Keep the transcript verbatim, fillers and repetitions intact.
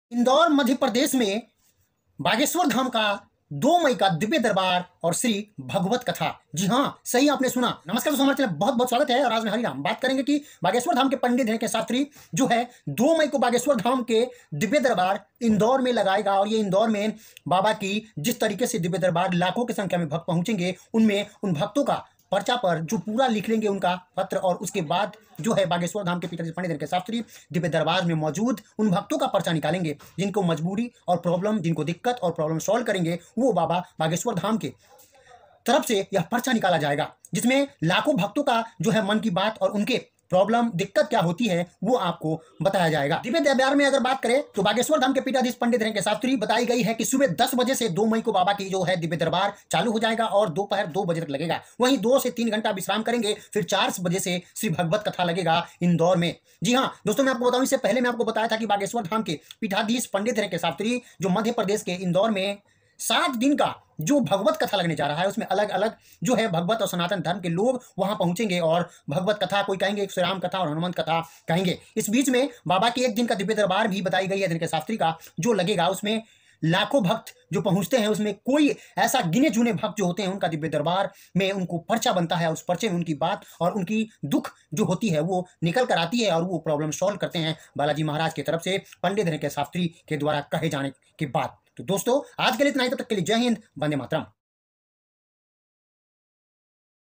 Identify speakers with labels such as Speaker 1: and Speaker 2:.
Speaker 1: इंदौर मध्य प्रदेश में बागेश्वर धाम का दो मई का दिव्य दरबार और श्री भगवत कथा। जी हाँ, सही आपने सुना। नमस्कार दोस्तों, हमारे चैनल बहुत बहुत स्वागत है। और आज मैं हरिराम बात करेंगे कि बागेश्वर धाम के पंडित हैं के शास्त्री जो है दो मई को बागेश्वर धाम के दिव्य दरबार इंदौर में लगाएगा। और ये इंदौर में बाबा की जिस तरीके से दिव्य दरबार लाखों की संख्या में भक्त पहुंचेंगे, उनमें उन भक्तों का पर्चा पर जो पूरा लिख लेंगे उनका पत्र, और उसके बाद जो है बागेश्वर धाम के पिताजी पंडित के शास्त्री दिव्य दरबार में मौजूद उन भक्तों का पर्चा निकालेंगे जिनको मजबूरी और प्रॉब्लम, जिनको दिक्कत और प्रॉब्लम सॉल्व करेंगे, वो बाबा बागेश्वर धाम के तरफ से यह पर्चा निकाला जाएगा, जिसमें लाखों भक्तों का जो है मन की बात और उनके प्रॉब्लम, दिक्कत क्या होती है वो आपको बताया जाएगा। दिव्य दरबार में अगर बात करें तो बागेश्वर धाम के पीठाधीश पंडित के शास्त्री बताई गई है कि सुबह दस बजे से दो मई को बाबा की जो है दिव्य दरबार चालू हो जाएगा और दोपहर दो बजे तक लगेगा। वहीं दो से तीन घंटा विश्राम करेंगे, फिर चार बजे से श्री भगवत कथा लगेगा इंदौर में। जी हाँ दोस्तों, मैं आपको बताऊं, इससे पहले मैं आपको बताया था कि बागेश्वर धाम के पीठाधीश पंडित के शास्त्री जो मध्य प्रदेश के इंदौर में सात दिन का जो भगवत कथा लगने जा रहा है, उसमें अलग अलग जो है भगवत और सनातन धर्म के लोग वहां पहुंचेंगे और भगवत कथा, कोई कहेंगे श्री राम कथा और हनुमान कथा कहेंगे। इस बीच में बाबा के एक दिन का दिव्य दरबार भी बताई गई है दिन के शास्त्री का जो लगेगा। उसमें लाखों भक्त जो पहुंचते हैं, उसमें कोई ऐसा गिने चुने भक्त जो होते हैं उनका दिव्य दरबार में उनको पर्चा बनता है। उस पर्चे में उनकी बात और उनकी दुख जो होती है वो निकल कर आती है और वो प्रॉब्लम सॉल्व करते हैं बालाजी महाराज की तरफ से पंडित के शास्त्री के द्वारा कहे जाने के बाद। तो दोस्तों, आज के लिए इतना ही। तब तक के लिए जय हिंद, वंदे मातरम।